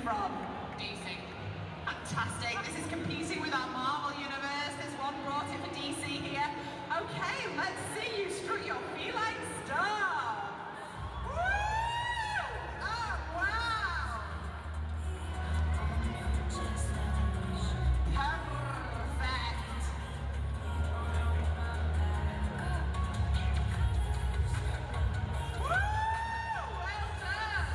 from? DC. Fantastic. This is competing with our Marvel universe. This one brought it for DC here. Okay, let's see you strut your feline stuff. Woo! Oh, wow! Perfect. Woo! Well done.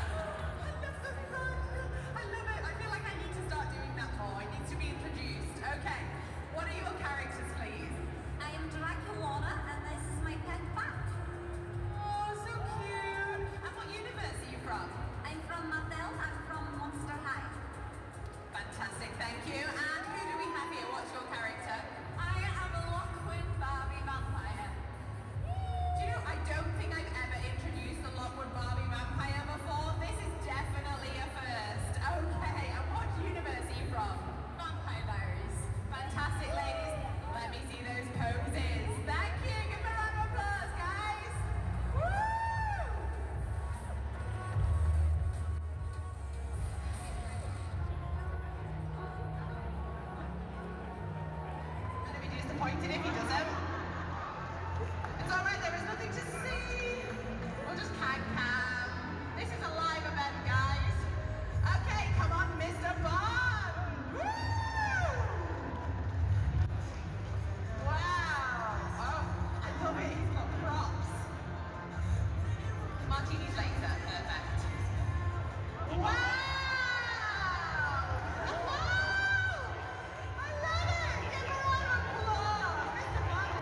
I love it. I feel like I need to start doing that more. It needs to be introduced. Okay. What are your characters, please? I am Dracula, and this is my pet bat. Oh, so cute. And what universe are you from? I'm from Mattel. I'm from Monster High. Fantastic, thank you. And who do we have here? What's your character? I am a Lockwood Barbie vampire. Do you know, I don't think I've ever introduced the Lockwood Barbie Vampire before. This is definitely a first. Okay, and what universe are you from? Vampire Diaries. Fantastic, ladies. Let me see those poses. Thank you. Give them a round of applause, guys. Woo! And if he disappointed if he doesn't. It's alright, there is nothing to see. We'll just cam. This is a live event, guys. Okay, come on, Mr. Bond. Woo! Wow! Oh, I love it. He's got props. Martinis later. Perfect. Wow! Oh, I love it. Give a round of applause. Mr. Bond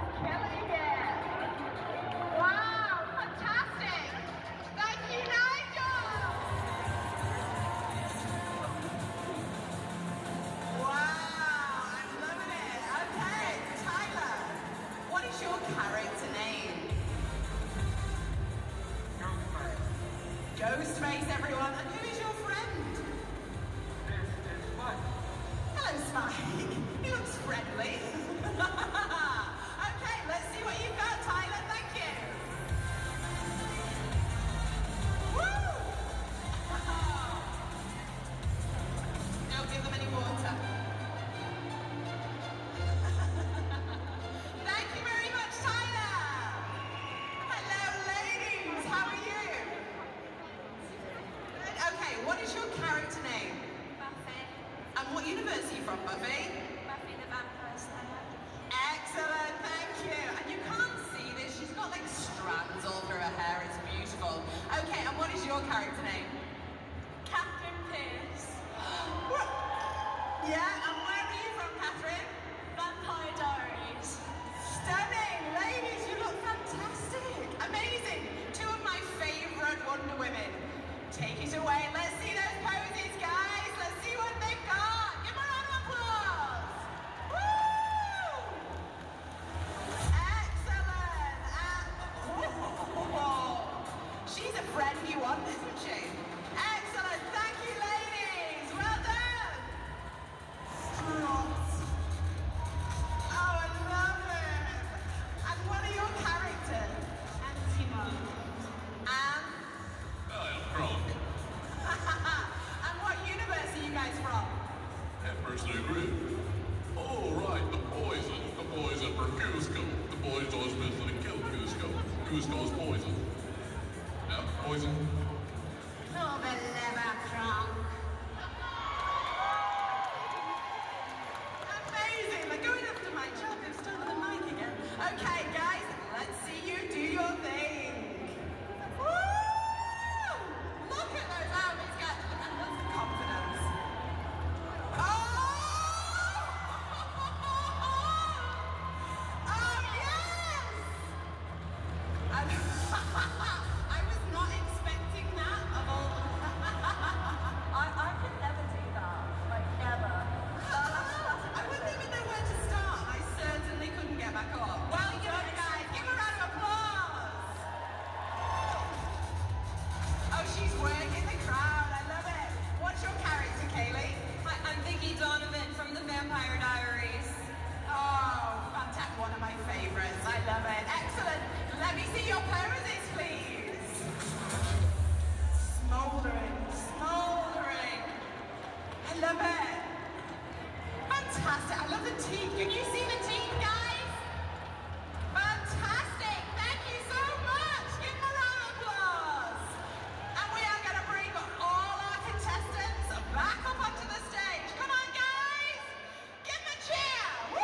love it. Fantastic. I love the teeth. Can you see the teeth, guys? Fantastic. Thank you so much. Give them a round of applause. And we are going to bring all our contestants back up onto the stage. Come on, guys. Give them a cheer. Woo!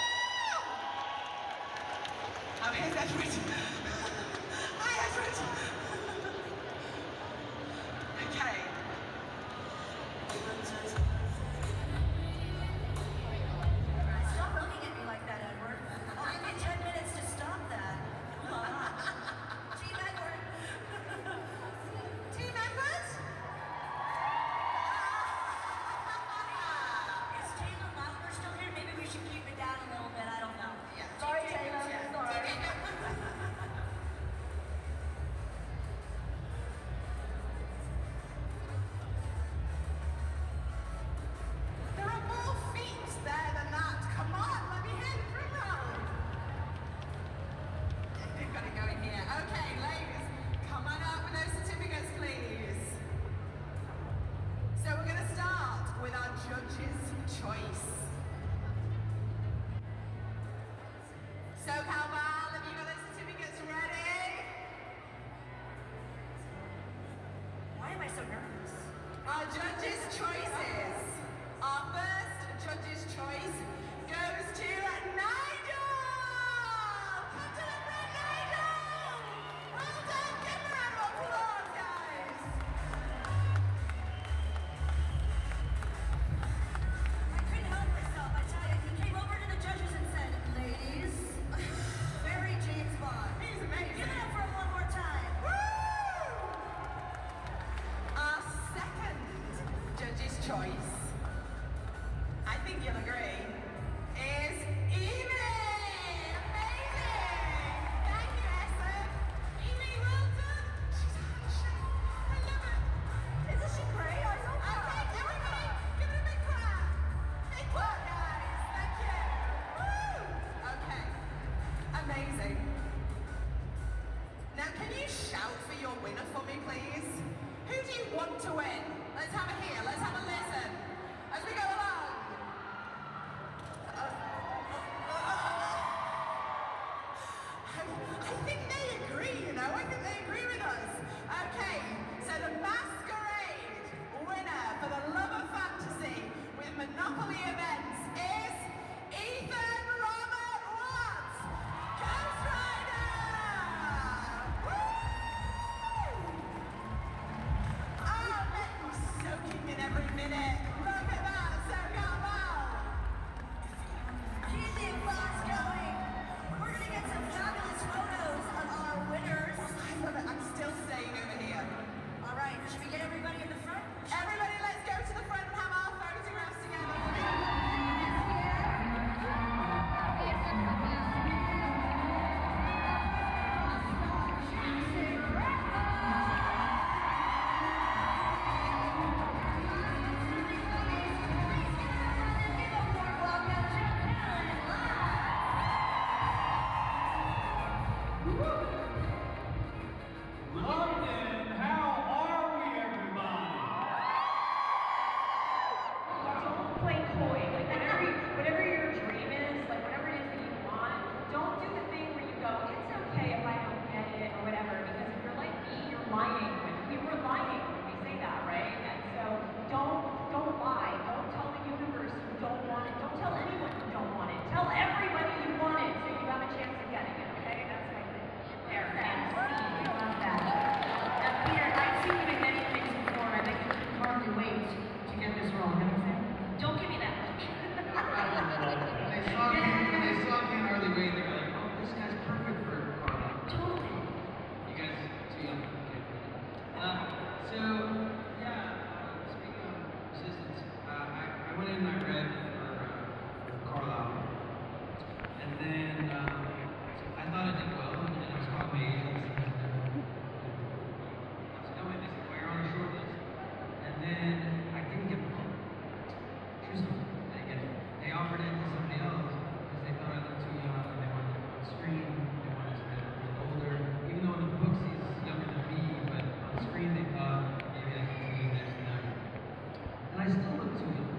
Oh, here's Edward. Hi, Edward. Okay. Stop looking at me like that, Edward. I'll give you 10 minutes to stop that. Team Edward. Team Edward? Is Taylor Lautner still here? Maybe we should keep it down a little bit. I don't know. Yeah. Sorry, Taylor. Sorry. There are more feet there than that. Come on, let me hear the drum roll. You've got to go in here. Okay, ladies, come on up with those certificates, please. So we're going to start with our judge's choice. So, Calval, have you got those certificates ready? Why am I so nervous? Our judges' choices. Our first judge's choice goes to Nigel! Come to the front, Nigel! Well done, give him a round of applause, guys! I couldn't help myself. I tell you, he came over to the judges and said, "Ladies, very James Bond." He's amazing. Give it up for him one more time. Woo! Our second judge's choice, I think you'll agree, is Amy! Amazing! Thank you, Essen. Amy, well done. She's handshake. I love it. Isn't she great? I know her. Okay, everybody, give it a big clap. Big clap, guys. Thank you. Woo! Okay. Amazing. Now, can you shout for your winner for me, please? Who do you want to win? Let's have a hear. Let's have a listen as we go along. I think they agree, you know. I think they agree with us. Okay, so the Masquerade winner for the Love of Fantasy with Monopoly Events is Ethan Robert Watts, Ghost Rider! Woo! Oh, let me soaking in every minute. Look at that, so well. Keep the applause going. We're going to get some fabulous photos of our winners. I love it. I'm still staying over here. All right, should we get everybody in the front? Everybody, let's go to the front and have our photographs together. London, how are we, everybody? Don't play coy. Like whatever your dream is, like whatever it is that you want, don't do the thing where you go, it's okay if I don't get it or whatever. Because if you're like me, you're lying. We're lying when we say that, right? And so don't lie. Don't tell the universe you don't want it. Don't tell anyone you don't want it. Tell everybody you want it so you have a chance of getting it. Okay? That's my thing. There. And I love that. Now, Peter, I've seen you in many things before. I bet you can hardly wait to get this role. You know what I'm saying? Don't give me that look. When they saw me in early grade, they were like, "Oh, this guy's perfect for Carla." Totally. You guys too young. Okay. So yeah. Speaking of resistance, I went in and I read for Carlisle, and then I thought I did well, and it was called me. I was going this way, you're on a short list, and then I didn't get the phone. True story. I didn't get it. They offered it to somebody else because they thought I looked too young, and they wanted it on screen. They wanted to be a little older, even though in the books he's younger than me, but on screen they thought maybe I could do this and that. And I still look too young.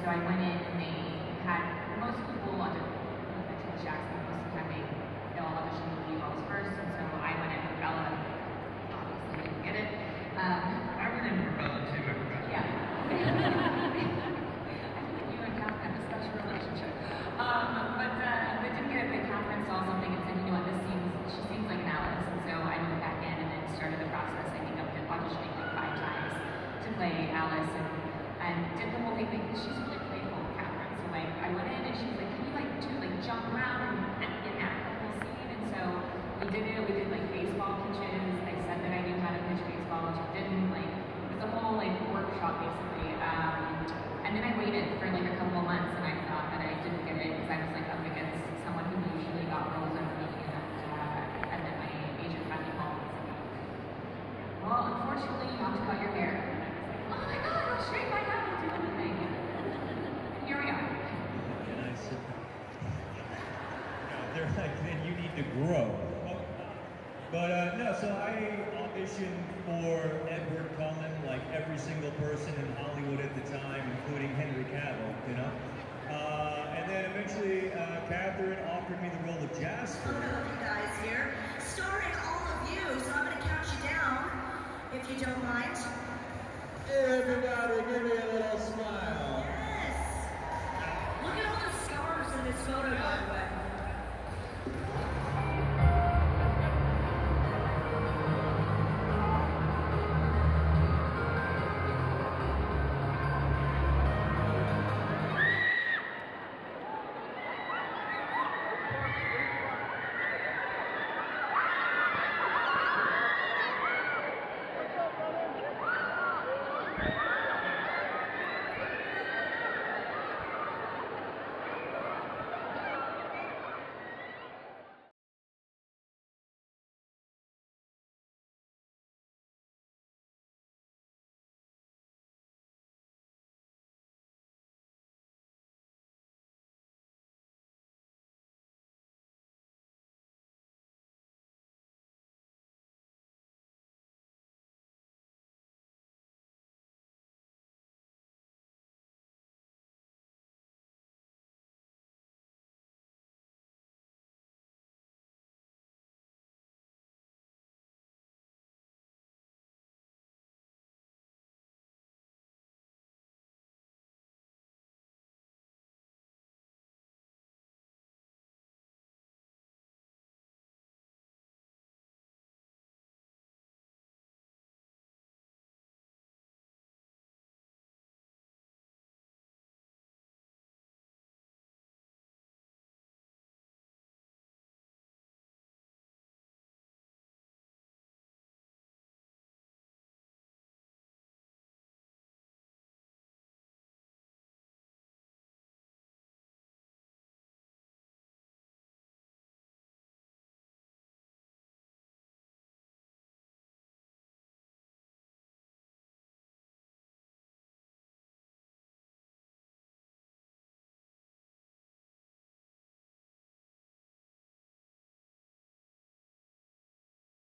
so I went in and they had, most people audition Jackson, most of the time they'll audition the lead roles first, and so I went in for Bella, obviously didn't get it. I went in for Bella too, I forgot. Yeah. I feel like you and Catherine have a special relationship. But didn't get it, but Catherine saw something and said, you know what, she seems like an Alice, and so I went back in and then started the process. I think I've been auditioning like 5 times to play Alice, and did the whole thing because she's really playful, Catherine. So like I went in and she was like, can you like jump around and enact the whole scene? And so we did it. We did like baseball pitches. I said that I knew how to pitch baseball, which I didn't. Like it was a whole like workshop basically. And then I waited for like a couple of months, and I thought that I didn't get it because I was like up against someone who usually got roles under me, and then my agent had me call. Well, unfortunately, you have to cut your hair. Oh my God, I'll shave my head and do anything. And here we are. Nice. They're like, then you need to grow. But no, so I auditioned for Edward Cullen, like every single person in Hollywood at the time, including Henry Cavill, you know? And then eventually, Catherine offered me the role of Jasper. Hello, you guys here, starring all of you, so I'm going to count you down, if you don't mind. Everybody, give me a little smile. Yes! Look at all the stars in this photo, by the way.